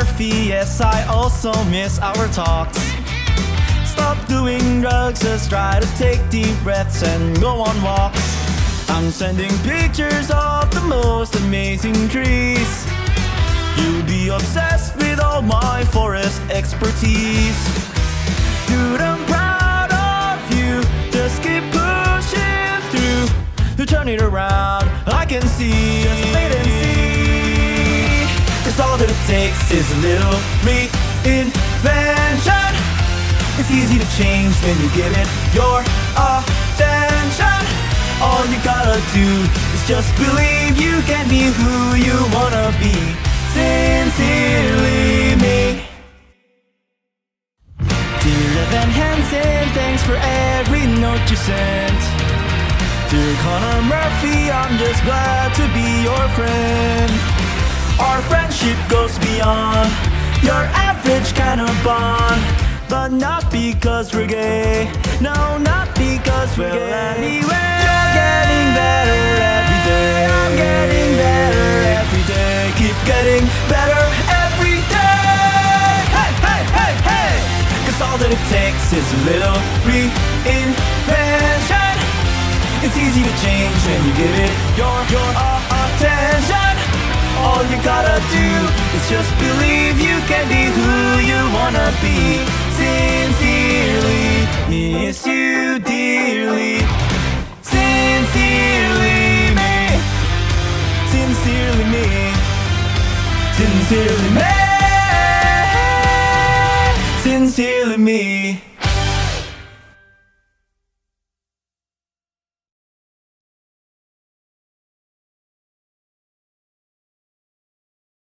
Murphy. Yes, I also miss our talks. Stop doing drugs, just try to take deep breaths and go on walks. I'm sending pictures of the most amazing trees. You'll be obsessed with all my forest expertise. Dude, I'm proud of you, just keep pushing through. To turn it around, I can see, just wait and see. Cause all that it takes is a little reinvention. It's easy to change when you give it your attention. All you gotta do is just believe you can be who you wanna be. Sincerely me. Dear Evan Hansen, thanks for every note you sent. Dear Connor Murphy, I'm just glad to be your friend. Our friendship goes beyond your average kind of bond. But not because we're gay, no, not because we're gay. Anyway, you're getting better every day. I'm getting better every day. Keep getting better every day. Hey, hey, hey, hey. Cause all that it takes is a little reinvention. It's easy to change when you give it your attention. All you gotta do is just believe you can be who you wanna be. Sincerely, miss you dearly. Sincerely me. Sincerely me. Sincerely me. Sincerely me.